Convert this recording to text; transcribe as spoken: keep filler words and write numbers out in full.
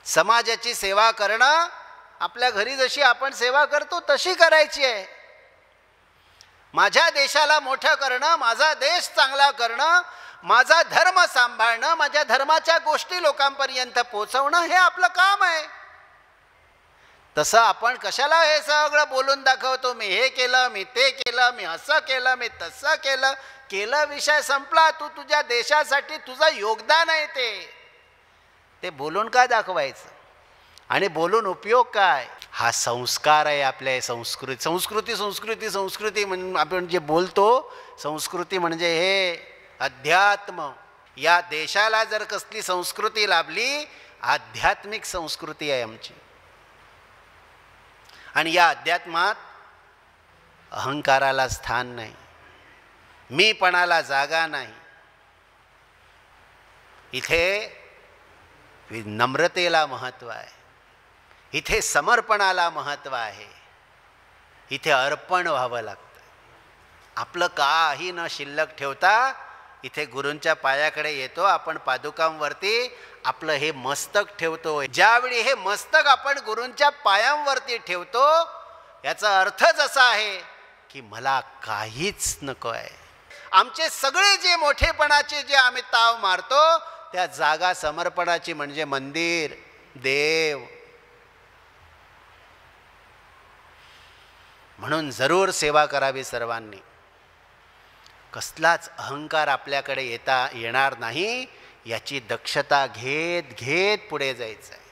समाजाची सेवा करणं, आपल्या घरी जशी आपण सेवा करतो तशी करायची आहे. माझ्या देशाला मोठं करणं, माझा देश चांगला करणं, माझा धर्म सांभाळणं, माझ्या धर्माच्या गोष्टी लोकांपर्यंत पोचवणं हे आपलं काम आहे. तसं आपण कशाला हे सगळं बोलून दाखवतो, मी हे केलं, मी ते केलं, मी असं केलं, मी तसं केलं. केलं विषय संपला. तू तुझ्या देशासाठी तुझं योगदान आहे ते ते बोलून काय दाखवायचं आणि बोलून उपयोग काय? हा संस्कार आहे आपल्या संस्कृती. संस्कृती संस्कृती संस्कृती म्हणून आपण जे बोलतो, संस्कृती म्हणजे हे अध्यात्म. या देशाला जर कसली संस्कृती लाभली, आध्यात्मिक संस्कृती आहे आमची. आणि या अध्यात्मात अहंकाराला स्थान नाही, मीपणाला जागा नाही. इथे नम्रतेला महत्त्व आहे, इथे समर्पणाला महत्त्व आहे, इथे अर्पण व्हावं लागतं. आपलं काही न शिल्लक ठेवता इथे गुरूंच्या पायाकडे येतो आपण, पादुकांवरती आपलं हे मस्तक ठेवतो. ज्यावेळी हे मस्तक आपण गुरूंच्या पायांवरती ठेवतो, याचा अर्थच असा आहे की मला काहीच नको आहे. आमचे सगळे जे मोठेपणाचे जे आम्ही ताव मारतो, त्या जागा समर्पणाची म्हणजे मंदिर, देव. म्हणून जरूर सेवा करावी सर्वांनी. कसलाच अहंकार आपल्याकडे येता येणार नाही याची दक्षता घेत घेत पुढे जायचं आहे.